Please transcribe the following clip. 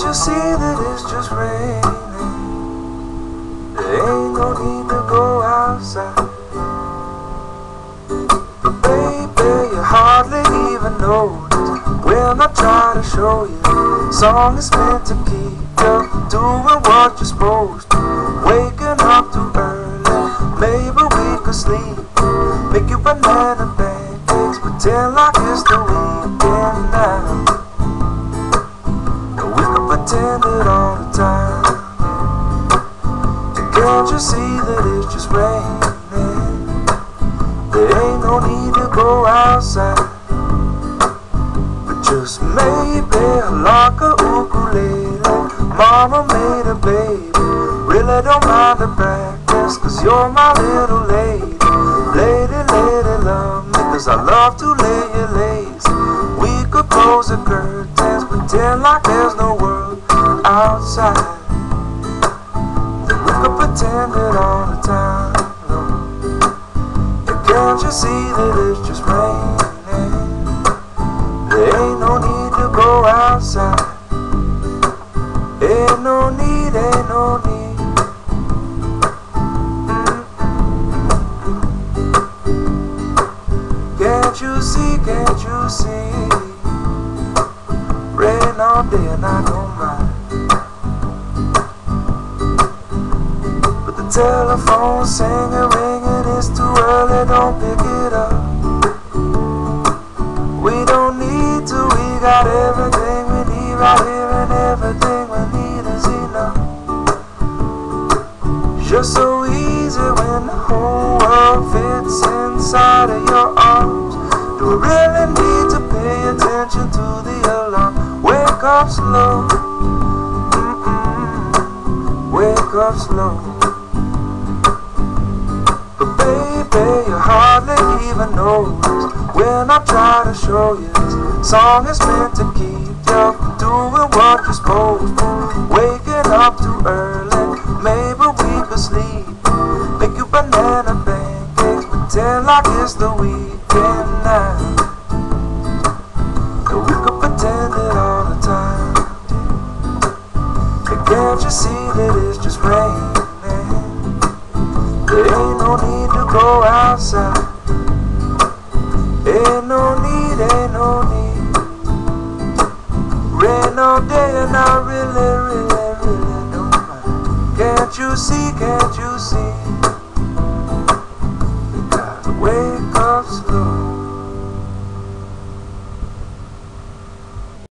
you see that it's just raining? There ain't no need to go outside. But baby, you hardly even notice when I try to show you. Song is meant to keep you doing what you're supposed to. Waking up too early, maybe we could sleep. Make you banana pancakes, pretend like it's the weekend now. And we could pretend it all the time. And can't you see that it's just raining? There ain't no need to go outside. But just maybe like a ukulele, mama made a baby. Really don't mind the practice, cause you're my little lady. Lady, lady, love me, cause I love to lay you lazy. We could close the curtains, pretend like there's no world outside. Then we could pretend it all the time. And can't you see that it's just raining? There ain't no need to go outside. Ain't no need, ain't no need. Can't you see? Rain all day and I don't mind. But the telephone singing, ringing, it's too early, don't pick it up. We don't need to, we got everything we need right here, and everything we need is enough. Just so easy when the whole world fits inside of your arms. Do we really need to pay attention to the alarm? Wake up slow, wake up slow. But baby, you hardly even notice when I try to show you. This song is meant to keep you doing what you're supposed to. Waking up too early, maybe we could sleep. Make you banana pancakes, pretend like it's the weekend now. And we could pretend it all the time. And can't you see that it's just raining? There ain't no need to go outside. Ain't no need, ain't no need. Rain all day and I really, really, really don't mind. Can't you see, can't you see? You gotta wake